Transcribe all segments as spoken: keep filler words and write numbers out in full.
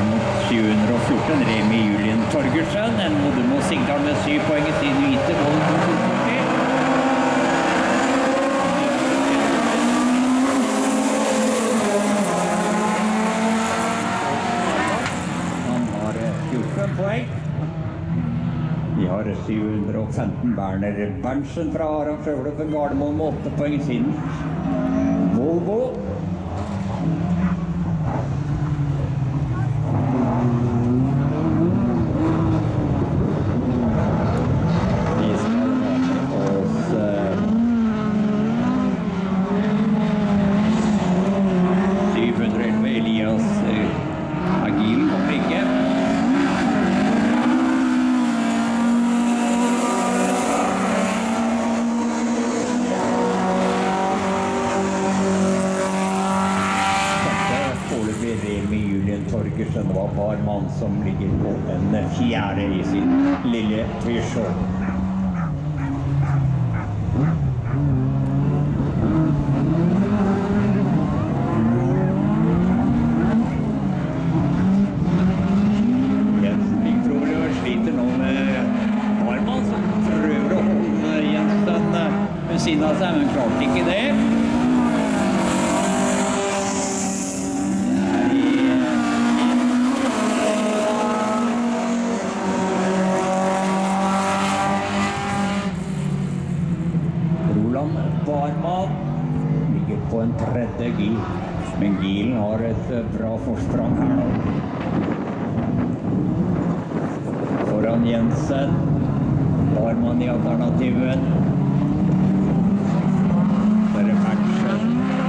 mot sju hundre og fjorten, Remi Julien Torgersen. En Modemo Sigdal med syv poeng i sin hvite mål på to førti. Han har fjorten poeng. Vi har syv hundre og femten Berner Berntsen fra arrangørklubben Gardermoen med åtte poeng i sin Volvo. Remi Julien Torgersen var barmann som ligger på en fjerde i sin lille Peugeot. Jensen Ligtrover sliter nå med barmann som prøver å holde Jensen ved siden av seg, men klarte ikke det. Barmann ligger på en tredje gil, men gilen har et bra forsprang her nå. Foran Jensen, barmann i alternativen. Der er Berntsen.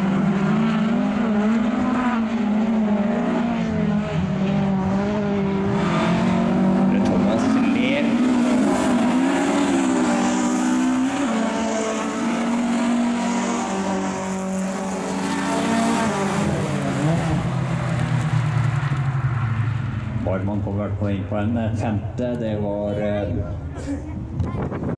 Det er Thomas Ler. Barmann kom hvert poeng på en femte, det var